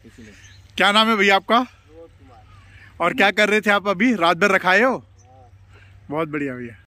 क्या नाम है भैया आपका? और क्या कर रहे थे आप अभी? रात भर रखाए हो? बहुत बढ़िया भैया।